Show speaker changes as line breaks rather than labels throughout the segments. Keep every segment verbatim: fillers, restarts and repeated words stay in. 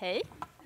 Hej.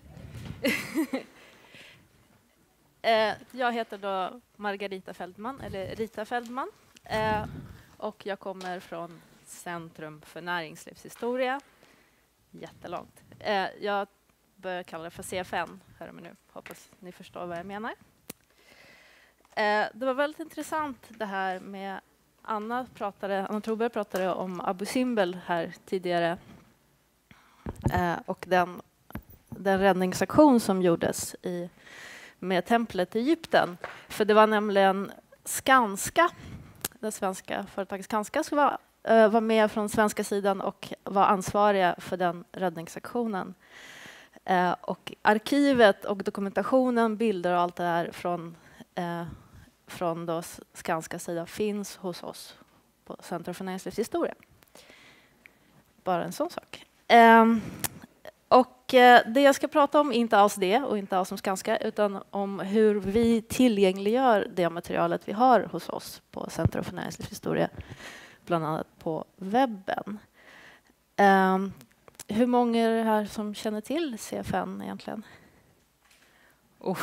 eh, jag heter då Margarita Feldman, eller Rita Feldman. Eh, och jag kommer från Centrum för näringslivshistoria. Jättelångt. Eh, jag börjar kalla det för C F N. Hör mig nu. Hoppas ni förstår vad jag menar. Eh, det var väldigt intressant det här med Anna pratade, Anna Troberg pratade om Abu Simbel här tidigare. Eh, och den, den räddningsaktion som gjordes i, med templet i Egypten. För det var nämligen Skanska, det svenska företaget Skanska, som var, eh, var med från svenska sidan och var ansvariga för den räddningsaktionen. Eh, och arkivet och dokumentationen, bilder och allt det där från, eh, från då Skanska sida finns hos oss på Centrum för näringslivshistoria. Bara en sån sak. Eh, och eh, det jag ska prata om är inte alls det och inte alls om Skanska, utan om hur vi tillgängliggör det materialet vi har hos oss på Centrum för näringslivshistoria, bland annat på webben. Eh, hur många är det här som känner till C F N egentligen? Oh.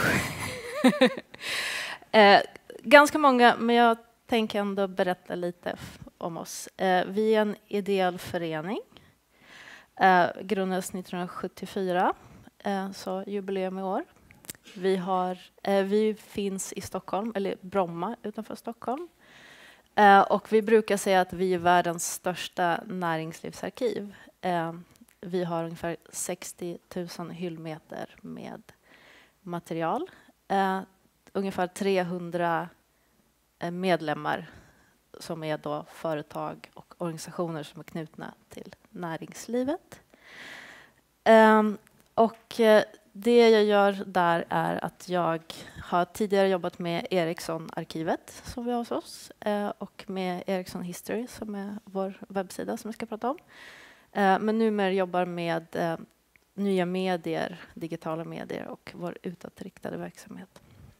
eh, ganska många, men jag tänker ändå berätta lite om oss. Eh, vi är en ideell förening. Eh, grundades nittonhundrasjuttiofyra, eh, så jubileum i år. Vi, har, eh, vi finns i Stockholm, eller Bromma utanför Stockholm. Eh, och vi brukar säga att vi är världens största näringslivsarkiv. Eh, vi har ungefär sextio tusen hyllmeter med material. Eh, ungefär trehundra eh, medlemmar som är då företag och organisationer som är knutna till näringslivet. Um, och uh, det jag gör där är att jag har tidigare jobbat med Ericsson-arkivet som vi har hos oss uh, och med Ericsson History som är vår webbsida som jag ska prata om. Uh, men numera jobbar med uh, nya medier, digitala medier och vår utåtriktade verksamhet.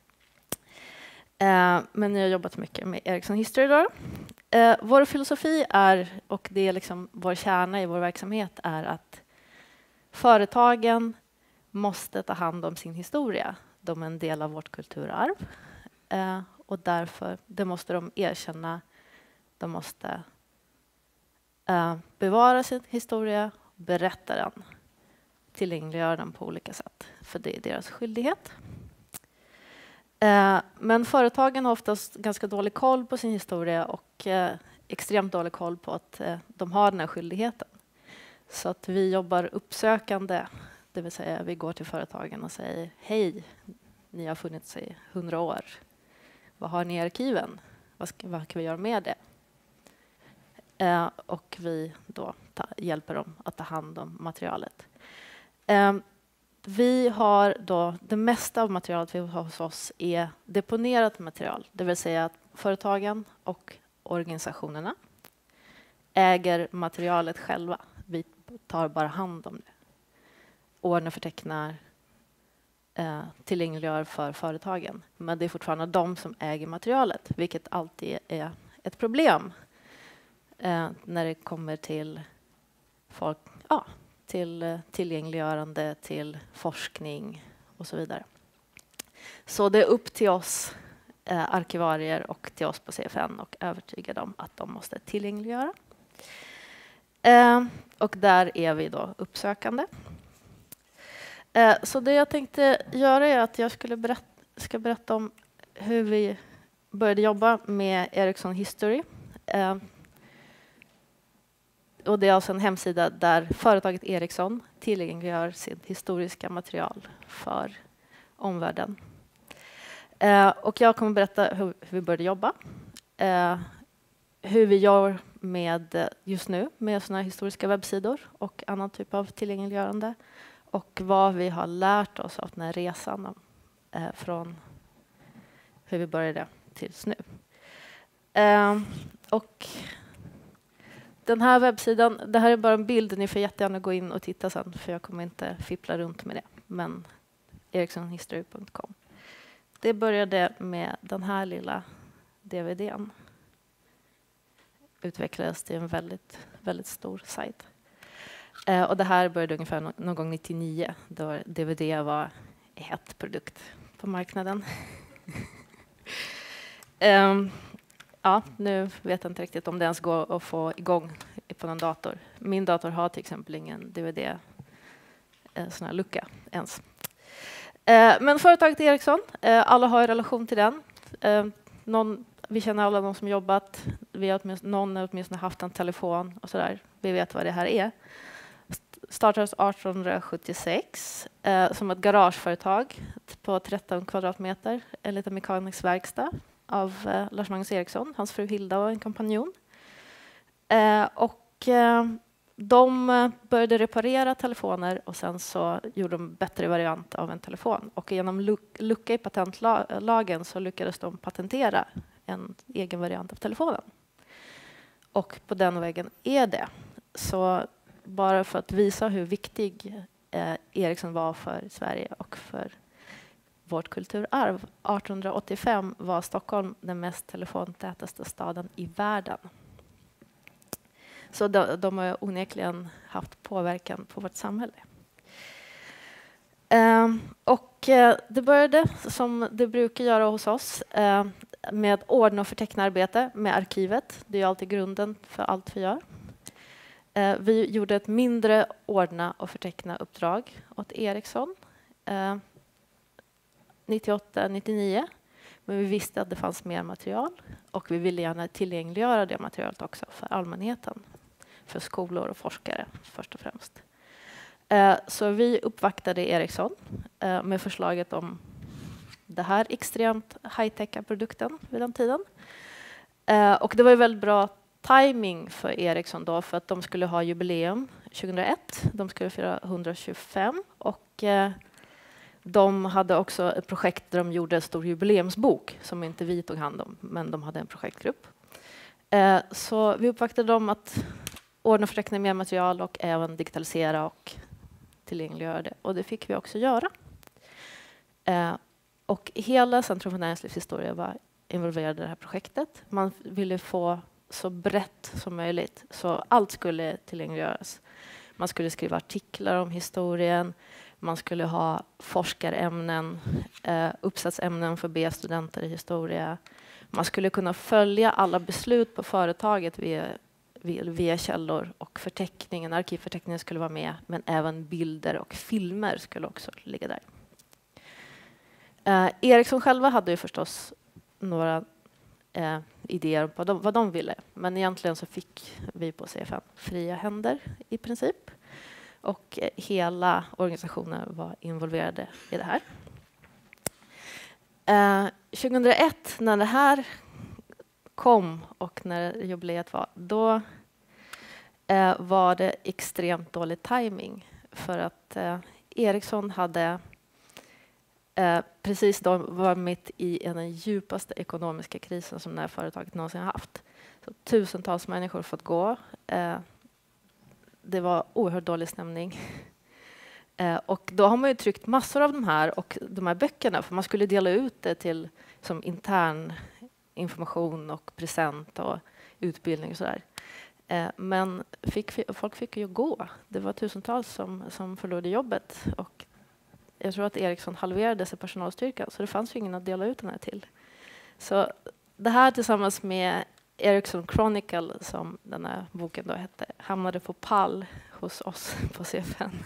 Uh, men jag har jobbat mycket med Ericsson History då. Uh, vår filosofi är, och det är liksom vår kärna i vår verksamhet, är att företagen måste ta hand om sin historia. De är en del av vårt kulturarv. Uh, och därför det måste de erkänna. De måste uh, bevara sin historia, berätta den, tillgängliggöra den på olika sätt. För det är deras skyldighet. Uh, men företagen har oftast ganska dålig koll på sin historia och uh, extremt dålig koll på att uh, de har den här skyldigheten. Så att vi jobbar uppsökande, det vill säga vi går till företagen och säger hej, ni har funnits i hundra år. Vad har ni i arkiven? Vad, ska, vad kan vi göra med det? Uh, och vi då ta, hjälper dem att ta hand om materialet. Uh, Vi har då, det mesta av materialet vi har hos oss är deponerat material. Det vill säga att företagen och organisationerna äger materialet själva. Vi tar bara hand om det. Ordnar, förtecknar, eh, tillgängliggör för företagen. Men det är fortfarande de som äger materialet, vilket alltid är ett problem eh, när det kommer till folk. Ja, till tillgängliggörande, till forskning och så vidare. Så det är upp till oss eh, arkivarier och till oss på C F N och övertyga dem att de måste tillgängliggöra. Eh, och där är vi då uppsökande. Eh, så det jag tänkte göra är att jag skulle berätta, ska berätta om hur vi började jobba med Ericsson History. Eh, Och det är alltså en hemsida där företaget Ericsson tillgängliggör sitt historiska material för omvärlden. Eh, och jag kommer berätta hur, hur vi började jobba. Eh, hur vi gör med just nu med sådana historiska webbsidor och annan typ av tillgängliggörande. Och vad vi har lärt oss av den här resan eh, från hur vi började tills nu. Eh, och Den här webbsidan, det här är bara en bild, ni får jättegärna gå in och titta sen för jag kommer inte fippla runt med det. Men ericsson history punkt com. Det började med den här lilla D V D:n. Utvecklades till en väldigt, väldigt stor sajt. Eh, och det här började ungefär no någon gång nittionio, då D V D var en het produkt på marknaden. um, ja, nu vet jag inte riktigt om det ens går att få igång på någon dator. Min dator har till exempel ingen D V D eh, sån här lucka ens. Eh, men företaget Ericsson, eh, alla har en relation till den. Eh, någon, vi känner alla de som jobbat. Vi har åtminstone, någon har åtminstone haft en telefon och sådär. Vi vet vad det här är. Startades arton sjuttiosex eh, som ett garageföretag på tretton kvadratmeter. En liten mekanisk verkstad av eh, Lars Magnus Eriksson. Hans fru Hilda var en kompanjon. Eh, och eh, de började reparera telefoner och sen så gjorde de en bättre variant av en telefon. Och genom luck- lucka i patentlagen så lyckades de patentera en egen variant av telefonen. Och på den vägen är det. Så bara för att visa hur viktig eh, Ericsson var för Sverige och för vårt kulturarv. arton åttiofem var Stockholm den mest telefontätaste staden i världen. Så de, de har onekligen haft påverkan på vårt samhälle. Eh, och eh, det började, som det brukar göra hos oss, eh, med ordna och förtecknarbete med arkivet. Det är alltid grunden för allt vi gör. Eh, vi gjorde ett mindre ordna och förteckna uppdrag åt Ericsson eh, nittioåtta nittionio. Men vi visste att det fanns mer material och vi ville gärna tillgängliggöra det materialet också för allmänheten. För skolor och forskare först och främst. Eh, så vi uppvaktade Ericsson eh, med förslaget om det här extremt high-techa produkten vid den tiden. Eh, och det var ju väldigt bra timing för Ericsson då, för att de skulle ha jubileum tjugohundraett. De skulle fira etthundratjugofem och eh, de hade också ett projekt där de gjorde en stor jubileumsbok som inte vi tog hand om, men de hade en projektgrupp. Eh, så vi uppvaktade dem att ordna och förteckna mer material och även digitalisera och tillgängliggöra det. Och det fick vi också göra. Eh, och hela Centrum för näringslivshistoria var involverad i det här projektet. Man ville få så brett som möjligt, så allt skulle tillgängliggöras. Man skulle skriva artiklar om historien, man skulle ha forskarämnen, eh, uppsatsämnen för B-studenter i historia. Man skulle kunna följa alla beslut på företaget via, via, via källor och förteckningen, arkivförteckningen skulle vara med, men även bilder och filmer skulle också ligga där. Eh, Ericsson själva hade ju förstås några eh, idéer på vad de ville, men egentligen så fick vi på C F N fria händer i princip. Och eh, hela organisationen var involverade i det här. Eh, tjugohundraett, när det här kom och när jubileet var, då eh, var det extremt dålig timing för att eh, Ericsson hade eh, precis då var mitt i den djupaste ekonomiska krisen som det här företaget någonsin har haft. Så tusentals människor fått gå. Eh, det var oerhört dålig stämning. Eh, och då har man ju tryckt massor av de här och de här böckerna, för man skulle dela ut det till som intern information och present och utbildning och sådär. Eh, men fick, folk fick ju gå. Det var tusentals som, som förlorade jobbet och jag tror att Ericsson halverade sig personalstyrkan, så det fanns ju ingen att dela ut den här till. Så det här tillsammans med Ericsson Chronicle, som den här boken då hette, hamnade på pall hos oss på C F N.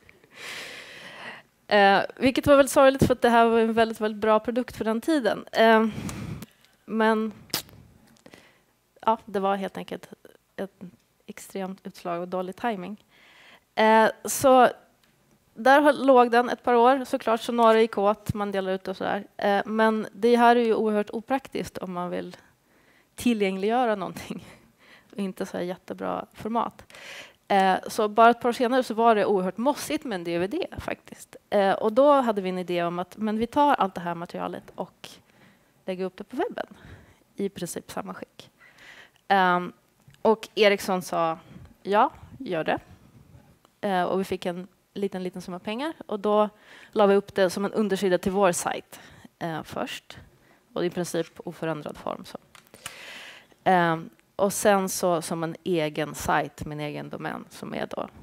Eh, vilket var väldigt sorgligt, för att det här var en väldigt, väldigt bra produkt för den tiden. Eh, men ja, det var helt enkelt ett extremt utslag och dålig timing. Eh, så där låg den ett par år, såklart, så några gick åt, man delar ut och sådär. Eh, men det här är ju oerhört opraktiskt om man vill tillgängliggöra någonting och inte så här jättebra format. Eh, så bara ett par år senare så var det oerhört mossigt med en D V D faktiskt. Eh, och då hade vi en idé om att men vi tar allt det här materialet och lägger upp det på webben i princip samma skick. Eh, och Ericsson sa ja, gör det. Eh, och vi fick en liten, liten summa pengar och då la vi upp det som en undersida till vår sajt eh, först. Och i princip oförändrad form. Så. Eh, och sen så som en egen sajt med en egen domän som är då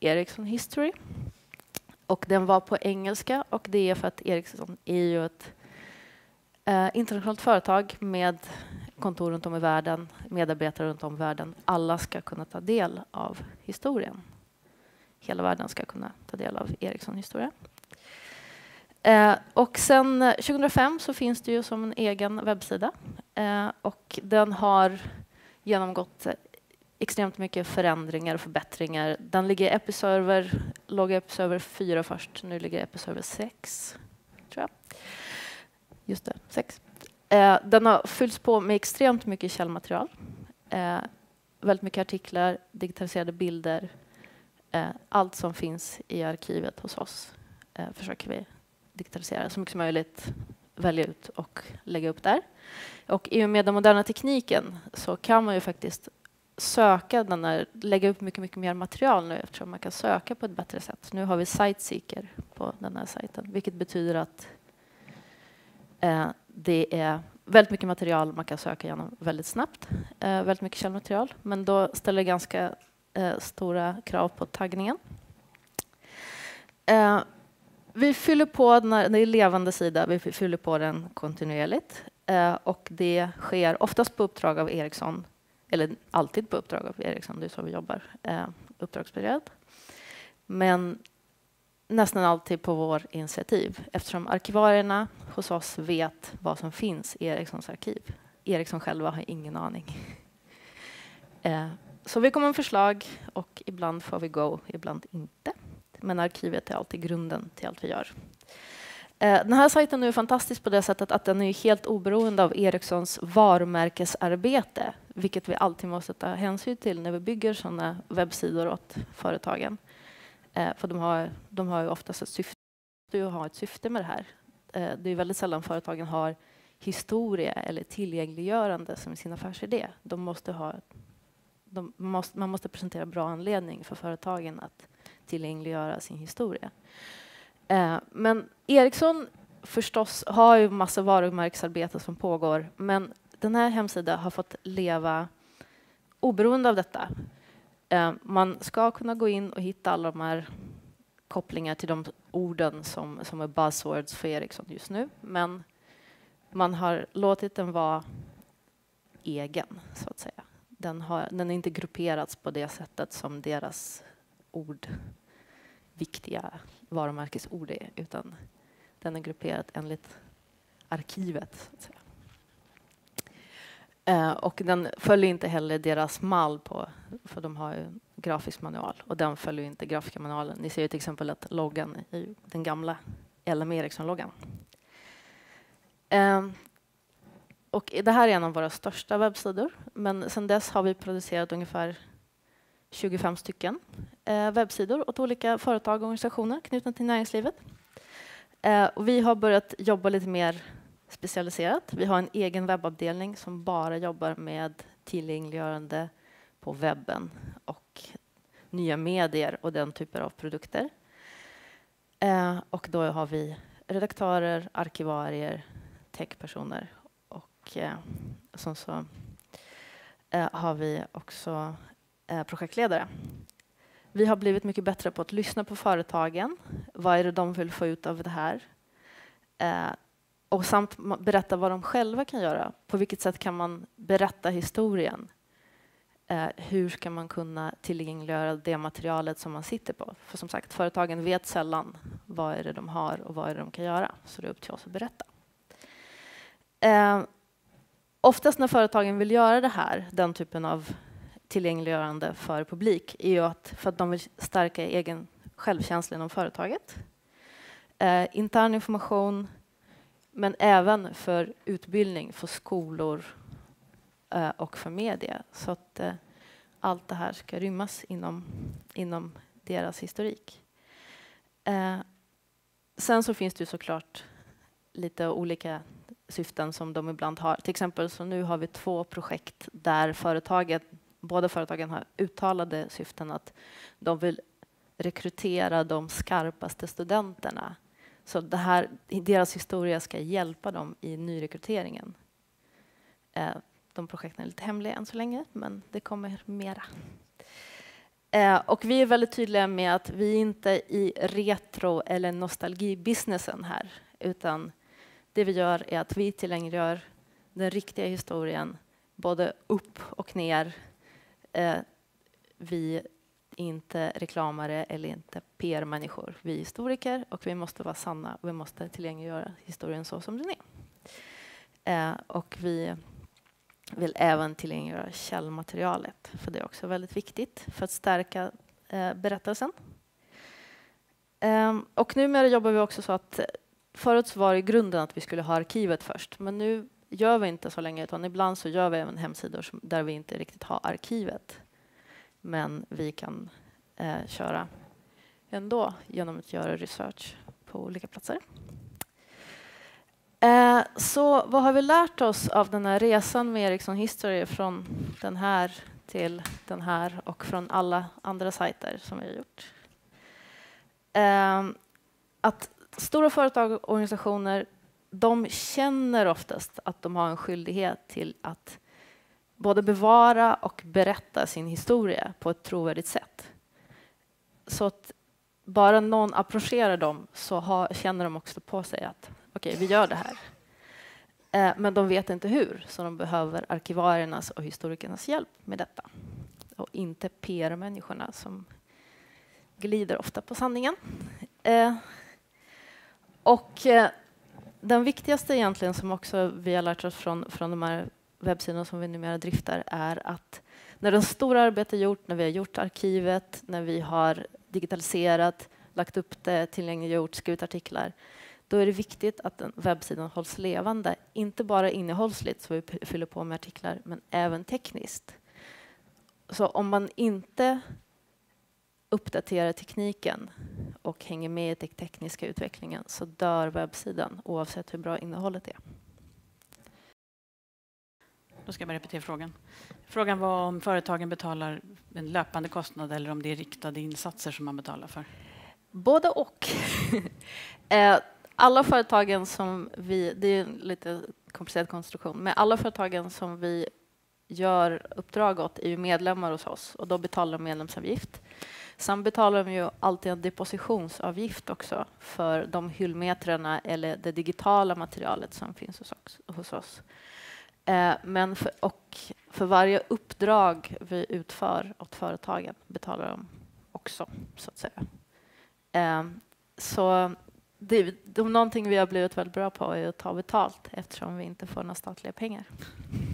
Ericsson History. Och den var på engelska, och det är för att Ericsson är ju ett eh, internationellt företag med kontor runt om i världen, medarbetare runt om i världen. Alla ska kunna ta del av historien. Hela världen ska kunna ta del av Ericsson historia. Eh, och sen tjugohundrafem så finns det ju som en egen webbsida. Eh, och den har genomgått extremt mycket förändringar och förbättringar. Den ligger i Episerver, låg i Episerver fyra först. Nu ligger Episerver sex, tror jag. Just det, sex. Eh, den har fyllts på med extremt mycket källmaterial. Eh, väldigt mycket artiklar, digitaliserade bilder. Eh, allt som finns i arkivet hos oss eh, försöker vi digitalisera så mycket som möjligt, välja ut och lägga upp där. Och i och med den moderna tekniken så kan man ju faktiskt söka den här, lägga upp mycket, mycket mer material nu, eftersom man kan söka på ett bättre sätt. Nu har vi SiteSeeker på den här sajten, vilket betyder att eh, det är väldigt mycket material man kan söka igenom väldigt snabbt. Eh, väldigt mycket källmaterial, men då ställer det ganska eh, stora krav på taggningen. Eh, vi fyller på den här, det är levande sida, vi fyller på den kontinuerligt. Eh, och det sker oftast på uppdrag av Ericsson, eller alltid på uppdrag av Ericsson, det är så vi jobbar, eh, uppdragsbaserat. Men nästan alltid på vår initiativ, eftersom arkivarierna hos oss vet vad som finns i Ericssons arkiv. Ericsson själva har ingen aning. Eh, så vi kommer med förslag och ibland får vi go, ibland inte. Men arkivet är alltid grunden till allt vi gör. Den här sajten är fantastisk på det sättet att den är helt oberoende av Ericssons varumärkesarbete, vilket vi alltid måste ta hänsyn till när vi bygger sådana webbsidor åt företagen. För de har, de har ju oftast ett syfte, att ha ett syfte med det här. Det är väldigt sällan företagen har historia eller tillgängliggörande som sin affärsidé. De måste ha, de måste, man måste presentera bra anledning för företagen att tillgängliggöra sin historia. Men Ericsson förstås har ju massa varumärkesarbete som pågår, men den här hemsidan har fått leva oberoende av detta. Man ska kunna gå in och hitta alla de här kopplingar till de orden som, som är buzzwords för Ericsson just nu, men man har låtit den vara egen, så att säga. Den har, den är inte grupperats på det sättet som deras ord, viktiga varumärkesord är, utan den är grupperad enligt arkivet, så att säga. Eh, och den följer inte heller deras mall på, för de har ju grafisk manual, och den följer inte grafiska manualen. Ni ser ju till exempel att loggan är den gamla L M Ericsson-loggan. Eh, och det här är en av våra största webbsidor, men sedan dess har vi producerat ungefär tjugofem stycken eh, webbsidor åt olika företag och organisationer knutna till näringslivet. Eh, och vi har börjat jobba lite mer specialiserat. Vi har en egen webbavdelning som bara jobbar med tillgängliggörande på webben och nya medier och den typen av produkter. Eh, och då har vi redaktörer, arkivarier, techpersoner och eh, så, så eh, har vi också projektledare. Vi har blivit mycket bättre på att lyssna på företagen. Vad är det de vill få ut av det här? Eh, och samt berätta vad de själva kan göra. På vilket sätt kan man berätta historien? Eh, hur ska man kunna tillgängliggöra det materialet som man sitter på? För som sagt, företagen vet sällan vad är det de har och vad är det de kan göra. Så det är upp till oss att berätta. Eh, oftast när företagen vill göra det här, den typen av tillgängliggörande för publik, är ju att för att de vill stärka egen självkänsla inom företaget. Eh, intern information, men även för utbildning för skolor eh, och för media. Så att eh, allt det här ska rymmas inom, inom deras historik. Eh, sen så finns det ju såklart lite olika syften som de ibland har. Till exempel så nu har vi två projekt där företaget Båda företagen har uttalade syften att de vill rekrytera de skarpaste studenterna. Så det här, deras historia ska hjälpa dem i nyrekryteringen. De projekten är lite hemliga än så länge, men det kommer mera. Eh, och vi är väldigt tydliga med att vi inte är i retro- eller nostalgibusinessen här, utan det vi gör är att vi tillgängliggör den riktiga historien, både upp och ner. Eh, vi är inte reklamare eller inte P R-människor. Vi är historiker och vi måste vara sanna och vi måste tillgängliggöra historien så som den är. Eh, och vi vill även tillgängliggöra källmaterialet, för det är också väldigt viktigt för att stärka eh, berättelsen. Eh, och numera jobbar vi också så att förut var i grunden att vi skulle ha arkivet först, men nu gör vi inte så länge, utan ibland så gör vi även hemsidor som, där vi inte riktigt har arkivet. Men vi kan eh, köra ändå genom att göra research på olika platser. Eh, så vad har vi lärt oss av den här resan med Ericsson History från den här till den här och från alla andra sajter som vi har gjort? Eh, att stora företag och organisationer, de känner oftast att de har en skyldighet till att både bevara och berätta sin historia på ett trovärdigt sätt. Så att bara någon approcherar dem så har, känner de också på sig att okej, okay, vi gör det här. Eh, men de vet inte hur, så de behöver arkivariernas och historikernas hjälp med detta. Och inte P R-människorna som glider ofta på sanningen. Eh, och eh, den viktigaste egentligen som också vi har lärt oss från, från de här webbsidorna som vi numera driftar är att när det stora arbetet är gjort, när vi har gjort arkivet, när vi har digitaliserat, lagt upp det, tillgängliggjort, skrivit artiklar, då är det viktigt att den webbsidan hålls levande. Inte bara innehållsligt så vi fyller på med artiklar, men även tekniskt. Så om man inte uppdaterar tekniken och hänger med i den tekniska utvecklingen så dör webbsidan oavsett hur bra innehållet är.
Då ska jag bara repetera frågan. Frågan var om företagen betalar en löpande kostnad eller om det är riktade insatser som man betalar för.
Både och. Alla företagen som vi, det är en lite komplicerad konstruktion, men alla företagen som vi gör uppdrag åt är ju medlemmar hos oss och då betalar de medlemsavgift. Sen betalar de ju alltid en depositionsavgift också för de hyllmetrarna eller det digitala materialet som finns hos oss. Hos oss. Eh, men för, och för varje uppdrag vi utför åt företagen betalar de också, så att säga. Eh, så det, det är någonting vi har blivit väldigt bra på är att ta betalt eftersom vi inte får några statliga pengar.